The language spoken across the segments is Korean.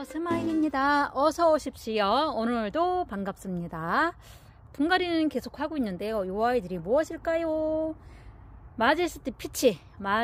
스마일입니다. 어서 오십시오. 오늘도 반갑습니다. 분갈이는 계속 하고 있는데요. 이 아이들이 무엇일까요? 마제스티 피치.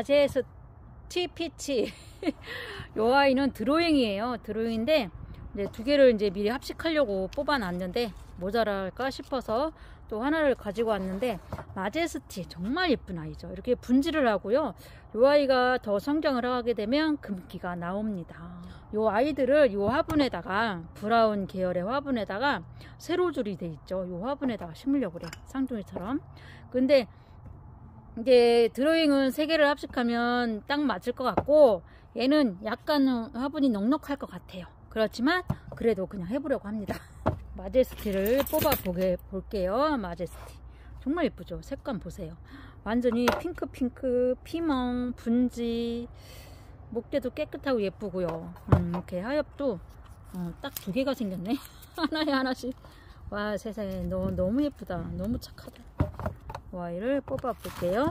이 아이는 드로잉이에요. 드로잉인데 이제 두 개를 이제 미리 합식하려고 뽑아놨는데 모자랄까 싶어서 또 하나를 가지고 왔는데, 마제스티 정말 예쁜 아이죠. 이렇게 분질을 하고요. 이 아이가 더 성장을 하게 되면 금기가 나옵니다. 이 아이들을 이 화분에다가, 브라운 계열의 화분에다가 세로줄이 돼 있죠. 이 화분에다가 심으려고 그래요. 쌍둥이처럼. 근데 이제 드로잉은 세 개를 합식하면 딱 맞을 것 같고, 얘는 약간 화분이 넉넉할 것 같아요. 그렇지만 그래도 그냥 해보려고 합니다. 마제스티를 뽑아 볼게요. 마제스티 정말 예쁘죠. 색감 보세요. 완전히 핑크 피멍 분지, 목대도 깨끗하고 예쁘고요. 이렇게 하엽도 딱 두 개가 생겼네. 하나에 하나씩. 와, 세상에 너무 예쁘다. 너무 착하다. 이 아이를 뽑아 볼게요.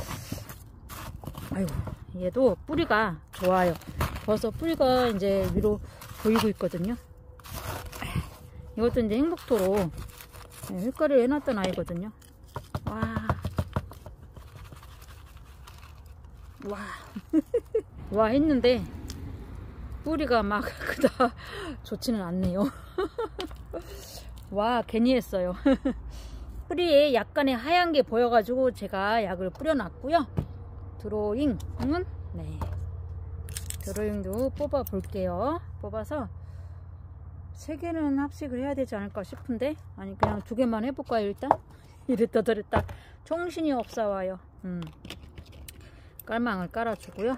아이고, 얘도 뿌리가 좋아요. 벌써 뿌리가 이제 위로 보이고 있거든요. 이것도 이제 행복토로 흙가리를 해놨던 아이거든요. 와 했는데 뿌리가 막 그다 좋지는 않네요. 와, 괜히 했어요. 뿌리에 약간의 하얀 게 보여가지고 제가 약을 뿌려놨고요. 드로잉은 드로잉도 뽑아 볼게요. 뽑아서 세 개는 합식을 해야 되지 않을까 싶은데, 아니 그냥 두 개만 해볼까요? 일단 이랬다 저랬다 정신이 없어와요. 깔망을 깔아주고요.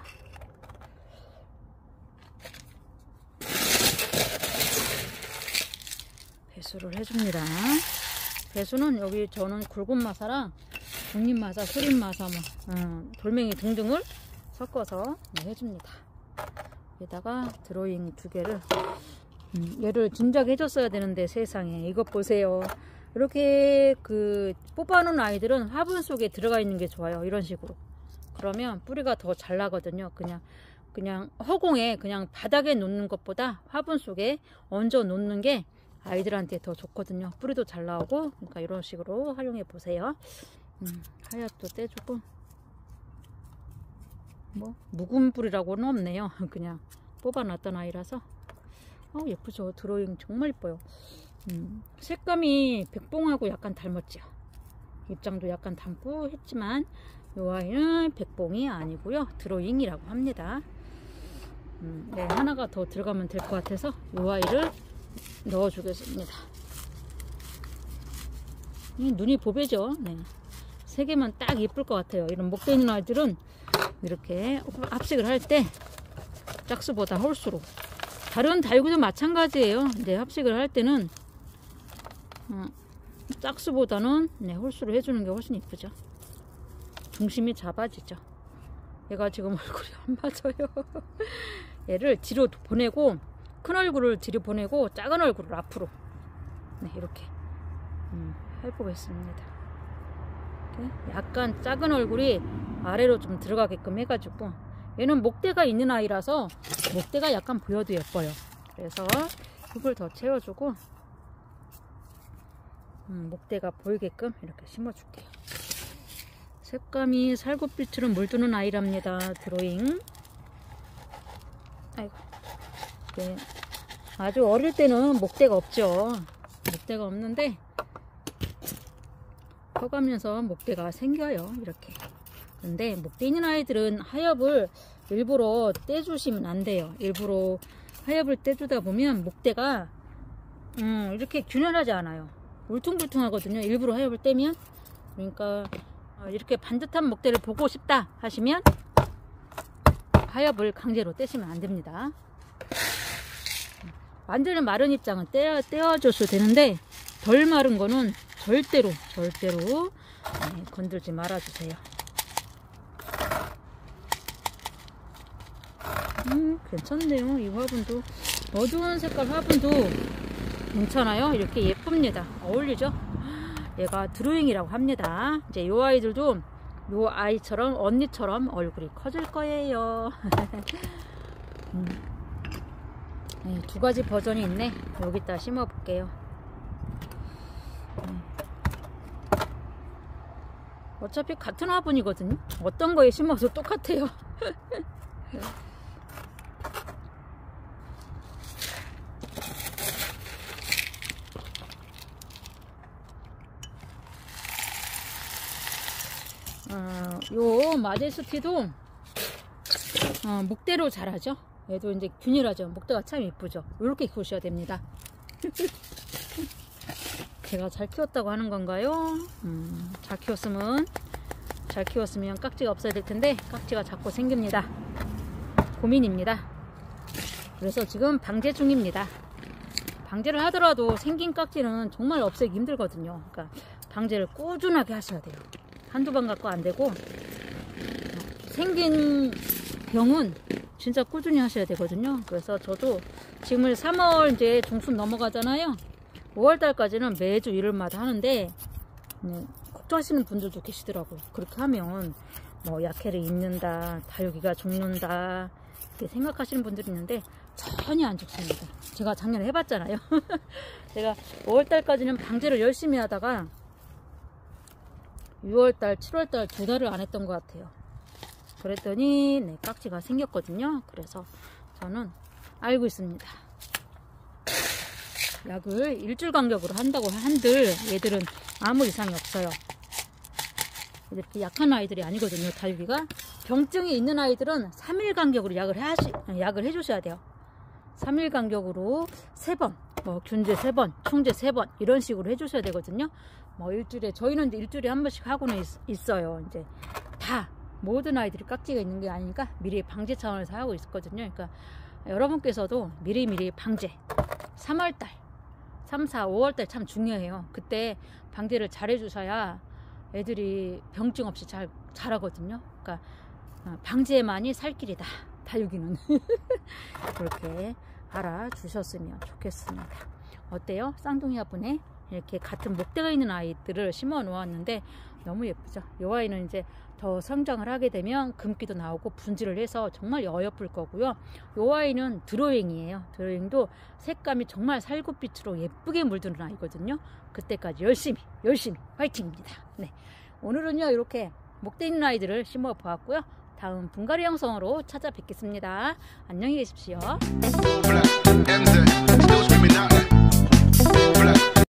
배수를 해줍니다. 배수는 여기 저는 굵은 마사랑 중립 마사, 수립 마사, 돌멩이 등등을 섞어서 해줍니다. 여기다가 드로잉 두 개를, 얘를 진작 해줬어야 되는데 세상에, 이것 보세요. 이렇게 뽑아놓은 아이들은 화분 속에 들어가 있는 게 좋아요. 이런 식으로. 그러면 뿌리가 더 잘 나거든요. 그냥 허공에 그냥 바닥에 놓는 것보다 화분 속에 얹어 놓는 게 아이들한테 더 좋거든요. 뿌리도 잘 나오고. 그러니까 이런 식으로 활용해 보세요. 하얗도 떼주고, 뭐 묵은 뿌리라고는 없네요. 그냥 뽑아놨던 아이라서. 예쁘죠. 드로잉 정말 예뻐요. 색감이 백봉하고 약간 닮았죠. 입장도 약간 닮고 했지만 이 아이는 백봉이 아니고요, 드로잉이라고 합니다. 네, 하나가 더 들어가면 될 것 같아서 이 아이를 넣어 주겠습니다. 눈이 보배죠. 네. 세 개만 딱 예쁠 것 같아요. 이런 목대 있는 아이들은 이렇게 합식을 할 때 짝수보다 홀수로, 다른 달구도 마찬가지예요. 근데 합식을 할 때는 짝수보다는 홀수로 해주는 게 훨씬 이쁘죠. 중심이 잡아지죠. 얘가 지금 얼굴이 안 맞아요. 얘를 뒤로 보내고, 큰 얼굴을 뒤로 보내고 작은 얼굴을 앞으로, 이렇게 해보겠습니다. 이렇게 약간 작은 얼굴이 아래로 좀 들어가게끔 해가지고, 얘는 목대가 있는 아이라서 목대가 약간 보여도 예뻐요. 그래서 흙을 더 채워주고 목대가 보이게끔 이렇게 심어줄게요. 색감이 살구빛처럼 물드는 아이랍니다. 드로잉. 아이고. 네. 아주 어릴 때는 목대가 없죠. 목대가 없는데 커가면서 목대가 생겨요. 이렇게. 근데 목대 있는 아이들은 하엽을 일부러 떼주시면 안 돼요. 일부러 하엽을 떼주다 보면 목대가 이렇게 균열하지 않아요. 울퉁불퉁 하거든요. 일부러 하엽을 떼면. 그러니까 이렇게 반듯한 목대를 보고 싶다 하시면 하엽을 강제로 떼시면 안 됩니다. 완전히 마른 입장은 떼어줘도 되는데, 덜 마른 거는 절대로 건들지 말아주세요. 괜찮네요. 이 화분도, 어두운 색깔 화분도 괜찮아요. 이렇게 예쁩니다. 어울리죠? 얘가 드로잉이라고 합니다. 이제 이 아이들도 요 아이처럼, 언니처럼 얼굴이 커질 거예요. 네, 두 가지 버전이 있네. 여기다 심어 볼게요. 어차피 같은 화분이거든요. 어떤 거에 심어도 똑같아요. 요 마제스티도 목대로 자라죠. 얘도 이제 균일하죠. 목대가 참 예쁘죠. 이렇게 키우셔야 됩니다. 제가 잘 키웠다고 하는 건가요? 잘 키웠으면 깍지가 없어야 될 텐데 깍지가 자꾸 생깁니다. 고민입니다. 그래서 지금 방제 중입니다. 방제를 하더라도 생긴 깍지는 정말 없애기 힘들거든요. 그러니까 방제를 꾸준하게 하셔야 돼요. 한두 번 갖고 안 되고, 생긴 병은 진짜 꾸준히 하셔야 되거든요. 그래서 저도 지금 3월 이제 중순 넘어가잖아요. 5월달까지는 매주 일요일마다 하는데, 걱정하시는 분들도 계시더라고요. 그렇게 하면 뭐 약해를 입는다, 다육이가 죽는다 이렇게 생각하시는 분들이 있는데 전혀 안 죽습니다. 제가 작년에 해봤잖아요. 제가 5월달까지는 방제를 열심히 하다가 6월달, 7월달 2달을 안 했던 것 같아요. 그랬더니 깍지가 생겼거든요. 그래서 저는 알고 있습니다. 약을 일주일 간격으로 한다고 한들 얘들은 아무 이상이 없어요. 이렇게 약한 아이들이 아니거든요. 다육이가 병증이 있는 아이들은 3일 간격으로 약을 해주셔야 돼요. 3일 간격으로 3번, 뭐 균제 3번, 충제 3번 이런 식으로 해주셔야 되거든요. 뭐 일주일에, 저희는 일주일에 한 번씩 하고는 있어요. 이제 다 모든 아이들이 깍지가 있는 게 아니니까 미리 방제 차원에서 하고 있거든요. 그러니까 여러분께서도 미리미리 방제 3월달 3, 4, 5월달 참 중요해요. 그때 방제를 잘 해주셔야 애들이 병증 없이 잘 자라거든요. 그러니까 방제만이 살 길이다. 다육이는. 그렇게 알아주셨으면 좋겠습니다. 어때요? 쌍둥이 화분에 이렇게 같은 목대가 있는 아이들을 심어 놓았는데 너무 예쁘죠? 이 아이는 이제 더 성장을 하게 되면 금기도 나오고 분질을 해서 정말 어여쁠 거고요. 이 아이는 드로잉이에요. 드로잉도 색감이 정말 살구빛으로 예쁘게 물드는 아이거든요. 그때까지 열심히 화이팅입니다. 네, 오늘은요 이렇게 목대 있는 아이들을 심어 보았고요. 다음 분갈이 영상으로 찾아뵙겠습니다. 안녕히 계십시오.